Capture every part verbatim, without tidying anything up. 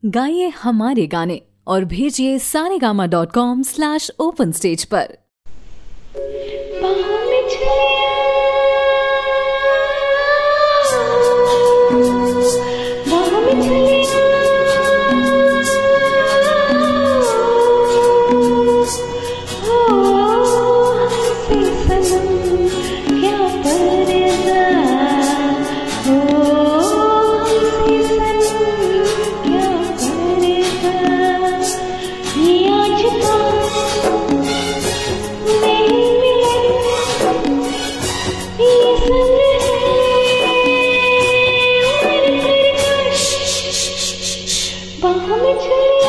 गाइए हमारे गाने और भेजिए Saregama dot com slash open stage पर। बाहों में चले बाहों में चले हो हंसी सनम क्या पर्दा हो हंसी सनम क्या पर्दा ये आज का नहीं मिले ये संग है मेरे प्रकाश बाहों में चले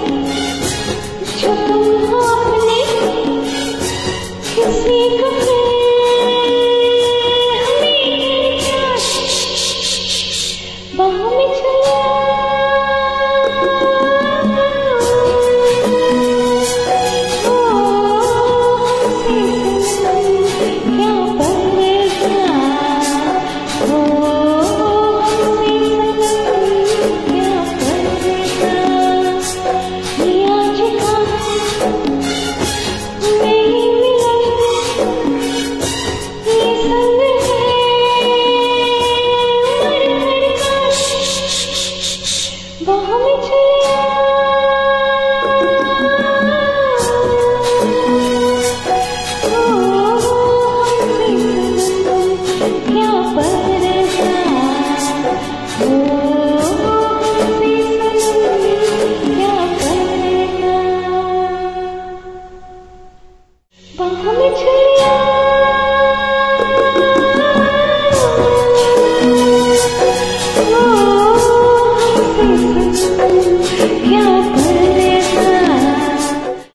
किसी को